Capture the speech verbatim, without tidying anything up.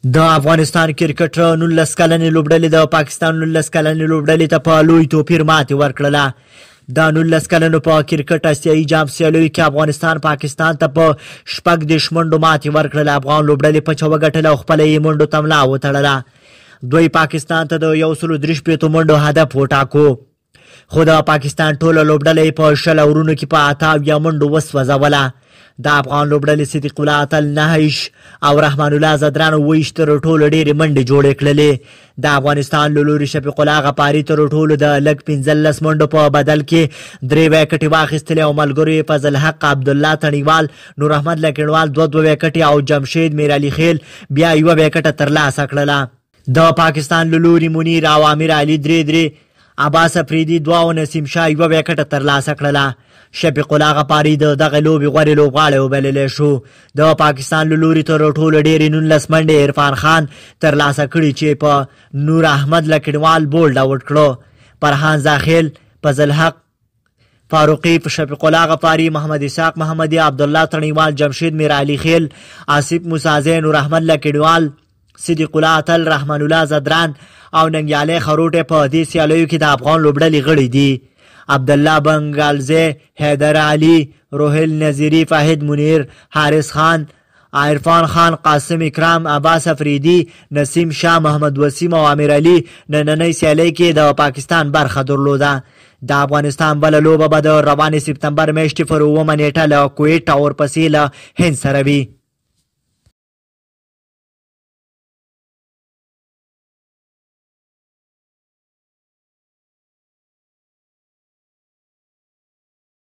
د افغانستان کرکټ نولس کلنې لوبډلې د پاکستان نولس کلنې لوبډلې ته په لوی توپیر ماتې ورکړله. د نولس کلنو په کرکټ اسیایي جام سیالیو کې افغانستان پاکستان ته په شپږ دېرش منډو ماتې ورکړله. افغان لوبډلې پچه وګټله او خپله یې منډو ته ملا وتړله. دوی پاکستان ته د یو سلو درې شپېتو منډو هدف وټاکو، خو د پاکستان ټوله لوبډله یې په شل اورونو کې په اته اویا منډو وسوځوله. د افغان لوبډلې صدیق الله اتل نهش او رحمان الله زدران اوویشت تر ټولو ډېرې منډې جوړې کړلې. د افغانستان له لوري شفیق الله غفاري تر ټولو د لږ پنځلس منډو په بدل کې درې ویکټې واخیستلې او ملګرو یې فضل حق عبدالله تڼیوال، نور احمد لکڼوال دوه دوه ویکټې او جمشید میرعلي خیل بیا یوه ویکټه ترلاسه کړله. د پاکستان له لوري منیر او امیر علي درې درې، عباس افریدي دوه او نسیم شاه یوه ویکټه ترلاسه کړله. شفیق الله غفاري د دغه لوبې غوره لوبغاړی وبللی شو. د پاکستان له لوري تر ټولو ډېرې نولس منډې عرفان خان ترلاسه کړي چې په نور احمد لکڼوال بولډ آوټ کړو. فرحان زاخیل، فضل حق فاروقي، شفیق الله غفاري، محمد اسحاق محمدي، عبدالله تڼیوال، جمشید میرعلي خیل، آصف موسازی، نور احمد لکڼوال، صدیق الله اتل، رحمان الله زدران او ننګیالی خروټی په دې سیالیو کې د افغان لوبډلې غړي دي. عبدالله بنګالزی، حیدر علي، روهیل نظیري، فاحد منیر، حارث خان، عرفان خان، قاسم اکرام، عباس افریدي، نسیم شاه، محمد وسیم او امیر علي نننۍ سیالۍ کې د پاکستان برخه درلوده. د افغانستان بله لوبه به د روانې سپتمبر میاشتې پر اوومه نیټه له کویټ او ورپسې له هند سره وي.